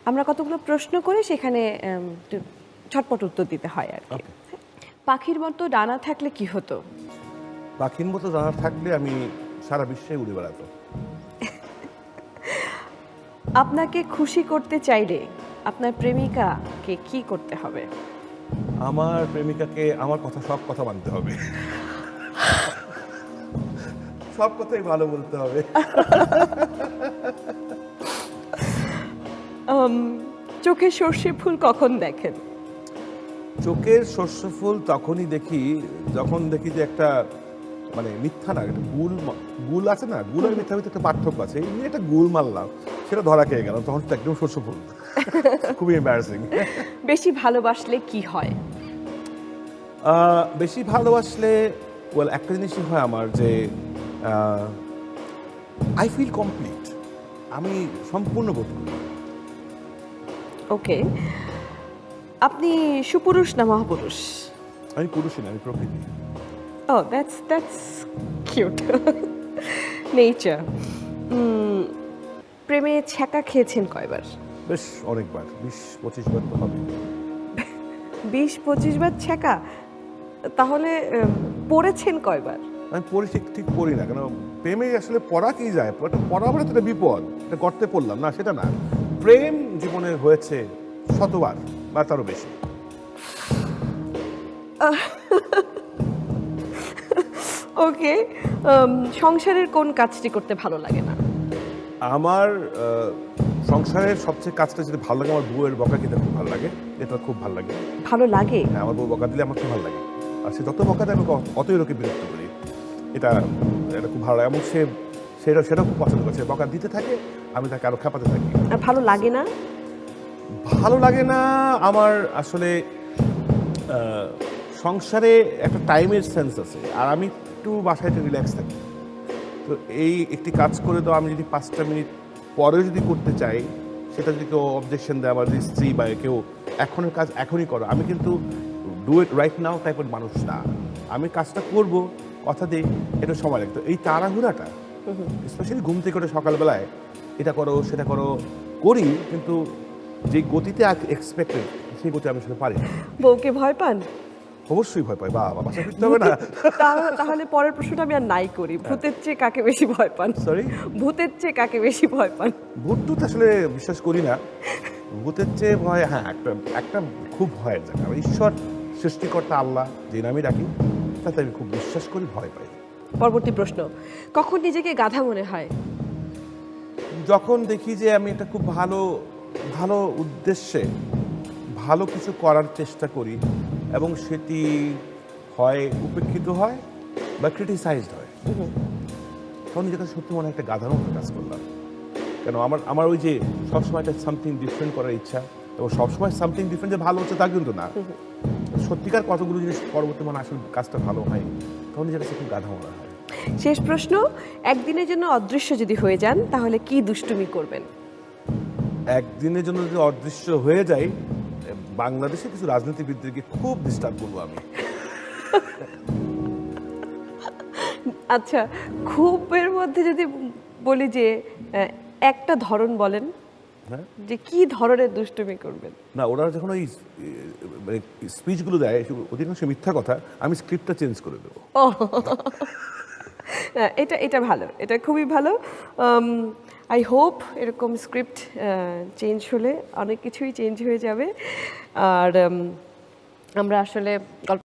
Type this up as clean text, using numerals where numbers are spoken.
আমরা কতগুলো প্রশ্ন করে সেখানে একটু ঝটপট উত্তর দিতে হয় আর কি। পাখির মতো ডানা থাকলে কি হতো? পাখির মতো ডানা থাকলে আমি সারা বিশ্বে উড়ে বেড়াতাম। আপনাকে খুশি করতে চাইলে আপনার প্রেমিকাকে কি করতে হবে? আমার প্রেমিকাকে আমার কথা সব কথা মানতে হবে, সব কথাই ভালো বলতে হবে। চোখে সর্ষে ফুল কখন দেখেন? চোখের সর্ষে ফুল তখনই দেখি যখন দেখি যে একটা মানে মিথ্যা না, একটা গুল আছে না, গুল আর মিথ্যার ভিতরে একটা পার্থক্য আছে। এই নিয়ে একটা গুল মারলাম, সেটা ধরা খেয়ে গেলাম, তখন তো একদম সর্ষে ফুল। খুবই এম্বারাসিং। বেশি ভালোবাসলে কি হয়? বেশি ভালোবাসলে একটা জিনিসই হয় আমার, যে আই ফিল কমপ্লিট, আমি সম্পূর্ণ বোধ করি। ওকে, আপনি সুপুরুষ না মহাপুরুষ? আমি পুরুষই না, আমি প্রকৃতি। Oh that's cute. নেচার। প্রেমে ছ্যাঁকা খেয়েছেন কয়বার? বেশ অনেকবার, 20-25 বার তো হবে। 20-25 বার ছ্যাঁকা? তাহলে পড়েছেন কয়বার? আমি পড়ি, ঠিক পড়ি না, কেন প্রেমে আসলে পড়া কি যায়, পড়া মানে তো একটা বিপদ, এটা গর্তে পড়লাম না, সেটা না। প্রেম জীবনে হয়েছে শতবার বা তারও বেশি। ওকে, সংসারের কোন কাজটি করতে ভালো লাগে না? আমার সংসারের সবচেয়ে কাজটা যেটা ভালো লাগে, আমার বউয়ের বকা খেতে খুব ভালো লাগে, এটা খুব ভালো লাগে। ভালো লাগে? হ্যাঁ, আমার বউ বকা দিলে আমার খুব ভালো লাগে, আর সে যত বকা দেয় আমি অতই লোকে বিরক্ত করি। এটা এটা খুব ভালো লাগে, এবং সেটাও খুব পছন্দ করে। সে বকা দিতে থাকে, আমি তাকে আরো খেপাতে থাকি। আর ভালো লাগে না? ভালো লাগে না আমার আসলে সংসারে একটা টাইমের সেন্স আছে, আর আমি একটু বাসায় একটু রিল্যাক্স থাকি। তো এই একটি কাজ করে তো আমি যদি 5টা মিনিট পরে যদি করতে চাই, সেটা যদি কেউ অবজেকশন দেয়, আমার স্ত্রী বা কেউ, এখনের কাজ এখনই করো, আমি কিন্তু ডু ইট রাইট নাও টাইপের মানুষ না। আমি কাজটা করব, কথা দিই, এটা সময় লাগতো। এই তাড়াহুড়াটা, স্পেশালি ঘুম থেকে করে সকালবেলায় এটা করো সেটা করো করি, কিন্তু যে গতিতে এক্সপেক্টেড সেই গতি আমি আসলে পারি না। বউকে ভয় পান? অবশ্যই ভয় পাই, বাসা ফিরতে হবে না। তাহলে পরের প্রশ্নটা আমি আর নাই করি। ভূতের চেয়ে কাকে বেশি ভয় পান? সরি, ভূতের চেয়ে কাকে বেশি ভয় পান? ভূত টুত আসলে বিশ্বাস করি না। ভূতের চেয়ে ভয়, হ্যাঁ, একটা খুব ভয়ের জায়গা, ঈশ্বর সৃষ্টিকর্তা আল্লাহ যে নামে ডাকি, তাতে আমি খুব বিশ্বাস করি, ভয় পাই। পরবর্তী প্রশ্ন, কখন নিজেকে গাধা মনে হয়? যখন দেখি যে আমি একটা খুব ভালো ভালো উদ্দেশ্যে ভালো কিছু করার চেষ্টা করি, এবং সেটি হয় উপেক্ষিত হয় বা ক্রিটিসাইজড হয়, তখন নিজেকে সত্যি মনে হয় একটা গাধার মতো কাজ করলাম। কেন আমার ওই যে সবসময় একটা সামথিং ডিফারেন্ট করার ইচ্ছা, এবং সবসময় সামথিং ডিফারেন্ট যে ভালো হচ্ছে তা কিন্তু না। সত্যিকার কতগুলো জিনিস পরবর্তী মানে আসলে কাজটা ভালো হয়, তখন নিজের কাছে খুব গাধা মনে হয়। শেষ প্রশ্ন, একদিনের জন্য অদৃশ্য যদি হয়ে যান তাহলে কি দুষ্টুমি করবেন? একদিনের জন্য যদি অদৃশ্য হয়ে যাই, বাংলাদেশে কিছু রাজনীতিবিদদেরকে খুব ডিস্টার্ব করবো আমি। আচ্ছা, খুবের মধ্যে যদি বলি যে একটা ধরন বলেন, হ্যাঁ, যে কি ধরনের দুষ্টুমি করবেন? না, ওরা যখন ওই স্পিচগুলো দেয়, অধিকাংশ মিথ্যা কথা, আমি স্ক্রিপ্টটা চেঞ্জ করে দেবো। ও, এটা ভালো, এটা খুবই ভালো। আই হোপ এরকম স্ক্রিপ্ট চেঞ্জ হলে অনেক কিছুই চেঞ্জ হয়ে যাবে। আর আমরা আসলে গল্প